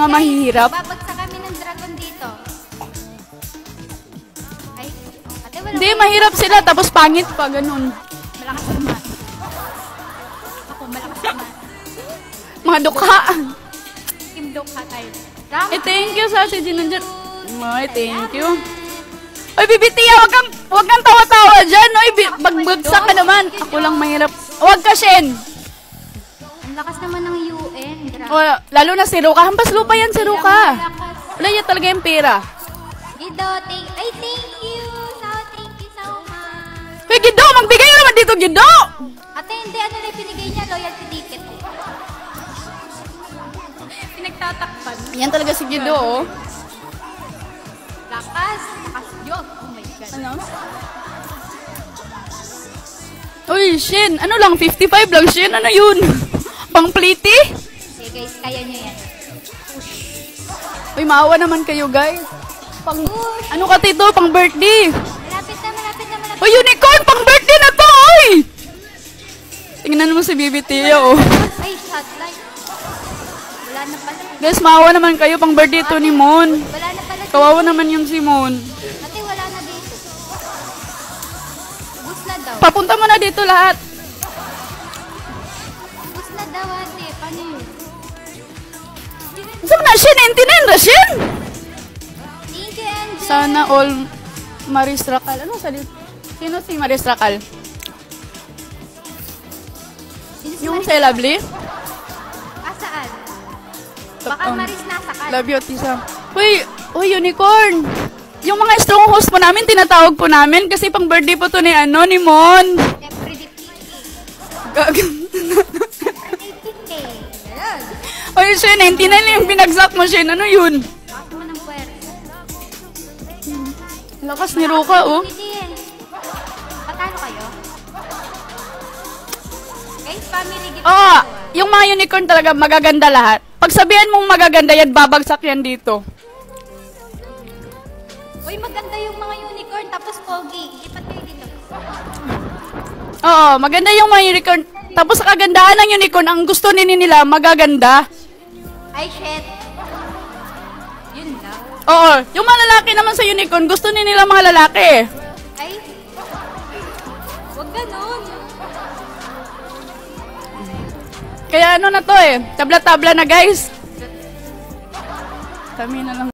mga mahihirap. Babagsak kami ng dragon dito. Ay, ate, wala. Hindi, mahirap sila, tapos pangit pa, ganun. Malakas naman. Ako, malakas naman. Mga dukha. Team Dokha tayo. Thank you sa si Ginanjan. Ay, thank you. Oy, Bibitia, wag kang tawa-tawa dyan. Oy, magbagsak ka naman. Ako lang mahirap. Wag ka, Shen. Ang lakas naman ng UN. Grabe. O, lalo na si Ruka. Hampas lupa yan si Ruka. Wala niya talaga yung pera. Gido, thank you. Thank you so much. Hey, Gido, magbigay ka naman dito, Gido. Ate, hindi. Ano na yung pinigay niya? Loyalty ticket. Pinagtatakpan. Yan talaga si Gido, oh. Lakas. Lakas yun. Oh my God. Ano? Uy, Shen, ano lang, 55 lang, Shen, ano yun? Pang-pliti? Okay guys, kaya niyo yan. Uy, maawa naman kayo, guys. Ano ka, Tito? Pang-birthday. Malapit na, malapit na, malapit. Uy, unicorn! Pang-birthday na to, uy! Tingnan mo si Bibi Tia, oh. Ay, shot light. Wala na pala. Guys, maawa naman kayo, pang-birthday to ni Mon. Wala na pala. Kawawa naman yung si Mon. Ate, wala na dito. Bus na daw. Papunta mo na dito lahat. Bus na daw, ate. Paano yun? Saan na, Shen? 99 na, Shen? Thank you, Angel. Sana all Maristrakal. Ano sa dito? Sino si Maristrakal? Yung si Lovely? Saan? Baka Maris nasakal. Love you, Tisa. Uy, unicorn! Yung mga strong host po namin, tinatawag po namin kasi pang birthday po to ni Mon. Siyempre, dipiki. Uy, Shen, 99 yung pinagsak mo, Shen. Ano yun? Lakas mo ng puwersa. Lakas ni Ruka, oh. Hindi eh. Patalo kayo? Guys, family gift. Oo, yung mga unicorn talaga magaganda lahat. Pag sabihan mong magaganda yan, babagsak yan dito. Uy, maganda yung mga unicorn, tapos pogi. Lipat kayo dito. Oo, maganda yung mga unicorn. Tapos sa kagandahan ng unicorn, ang gusto nila magaganda. Ay, shit. Yun daw. Oo, yung mga lalaki naman sa unicorn, gusto nila mga lalaki. Ay. Huwag ganun. Kaya ano na to eh, tabla-tabla na guys. Kami na lang.